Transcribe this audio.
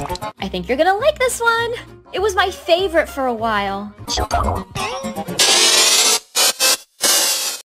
I think you're gonna like this one. It was my favorite for a while. Csupo.